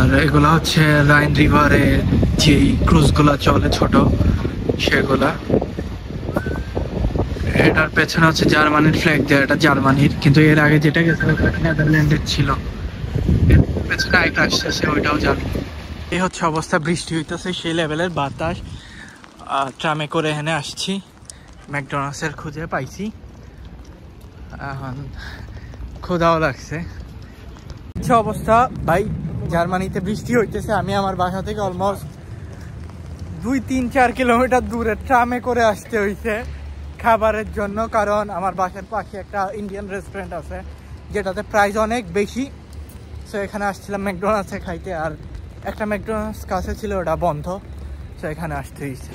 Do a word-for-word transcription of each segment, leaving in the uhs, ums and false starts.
আর এগুলা হচ্ছে রাইন রিভারে যে ক্রুজগুলা চলে ছোট সেগুলা। এটার পেছনে হচ্ছে জার্মানির ফ্ল্যাগ দেওয়া, এটা জার্মানির, কিন্তু এর আগে যেটা গেছে ওটা নেদারল্যান্ডের ছিল। এর পেছনে আরেকটা আসতেছে, ওইটাও জার্মানি। এই হচ্ছে অবস্থা, বৃষ্টি হইতেছে সেই লেভেলের বাতাস। ট্রামে করে এখানে আসছি, ম্যাকডোনাল্ডসের খুঁজে পাইছি, এখন ক্ষুধাও লাগছে। আচ্ছা অবস্থা ভাই, জার্মানিতে বৃষ্টি হইতেছে, আমি আমার বাসা থেকে অলমোস্ট দুই তিন চার কিলোমিটার দূরে ট্রামে করে আসতে হইছে খাবারের জন্য, কারণ আমার বাসার পাশে একটা ইন্ডিয়ান রেস্টুরেন্ট আছে যেটাতে প্রাইস অনেক বেশি। সো এখানে আসছিলাম ম্যাকডোনাল্ডসে খাইতে, আর একটা ম্যাকডোনাল্ডস কাছে ছিল, ওটা বন্ধ, সো এখানে আসতে হয়েছে।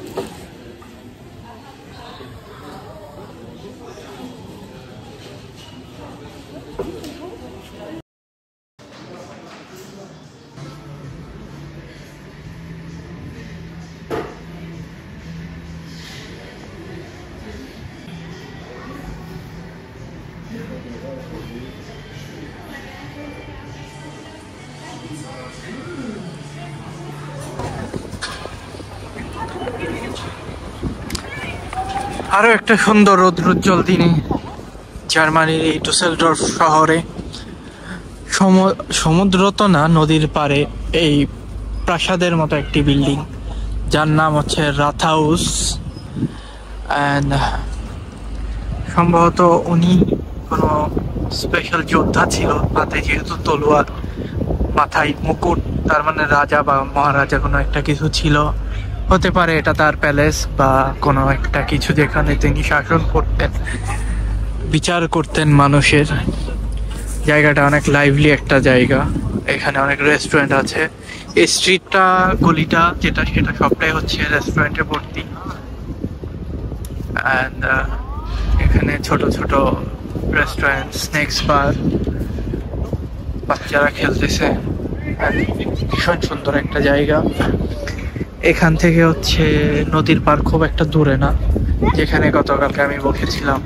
আরো একটা সুন্দর রৌদ্রোজ্জ্বল দিনে জার্মানির এই ডুসেলডর্ফ শহরে সমুদ্র তো না, নদীর পাড়ে এই প্রাসাদের মতো একটি বিল্ডিং যার নাম হচ্ছে রাথহাউস। অ্যান্ড সম্ভবত উনি কোনো স্পেশাল যোদ্ধা ছিল, হাতে যেহেতু তলোয়ার, মাথায় মুকুট, তার মানে রাজা বা মহারাজা কোনো একটা কিছু ছিল, হতে পারে এটা তার প্যালেস বা কোনো একটা কিছু যেখানে তিনি শাসন করতেন, বিচার করতেন মানুষের। জায়গাটা অনেক লাইভলি একটা জায়গা, এখানে অনেক রেস্টুরেন্ট আছে। এই স্ট্রিটটা, গলিটা যেটা, সেটা সবটাই হচ্ছে রেস্টুরেন্টে ভর্তি। অ্যান্ড এখানে ছোট ছোট রেস্টুরেন্ট, স্ন্যাক্স বার, বাচ্চারা খেলতেছে, ভীষণ সুন্দর একটা জায়গা। এখান থেকে হচ্ছে নদীর পার খুব একটা দূরে না, যেখানে গতকালকে আমি বসেছিলাম।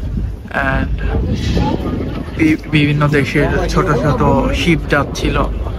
বিভিন্ন দেশের ছোট ছোট শিপ যাচ্ছিল।